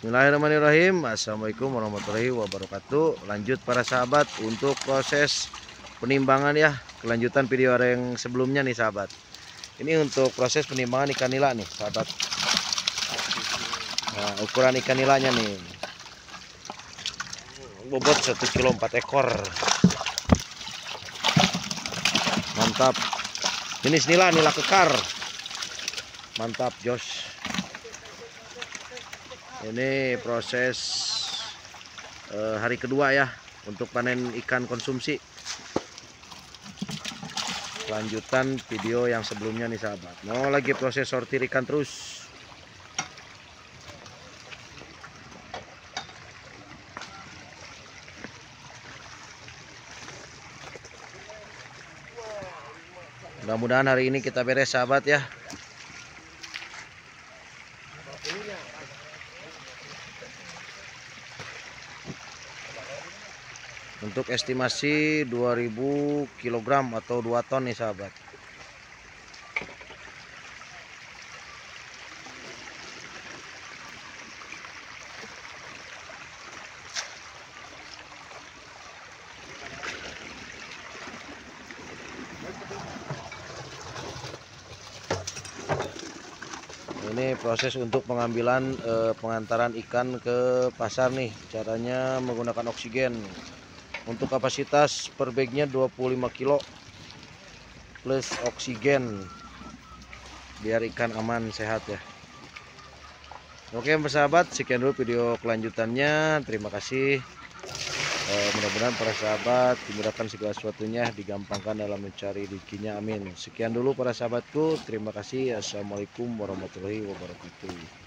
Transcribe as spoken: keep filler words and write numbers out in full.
Bismillahirrahmanirrahim. Assalamualaikum warahmatullahi wabarakatuh. Lanjut para sahabat untuk proses penimbangan ya. Kelanjutan video yang sebelumnya nih sahabat. Ini untuk proses penimbangan ikan nila nih sahabat. Nah, ukuran ikan nilanya nih. Bobot satu kilo empat ekor. Mantap. Jenis nila nila kekar. Mantap Jos. Ini proses eh, hari kedua ya untuk panen ikan konsumsi. Lanjutan video yang sebelumnya nih sahabat. Mau lagi proses sortir ikan terus. Mudah-mudahan hari ini kita beres sahabat ya. Untuk estimasi dua ribu kilogram atau dua ton nih sahabat. Ini proses untuk pengambilan eh, pengantaran ikan ke pasar nih. Caranya menggunakan oksigen. Untuk kapasitas per bagnya dua puluh lima kilo plus oksigen biar ikan aman sehat ya. Oke persahabat, sekian dulu video kelanjutannya. Terima kasih. eh, mudah-mudahan para sahabat dimudahkan segala sesuatunya, digampangkan dalam mencari rezekinya, amin. Sekian dulu para sahabatku, terima kasih. Assalamualaikum warahmatullahi wabarakatuh.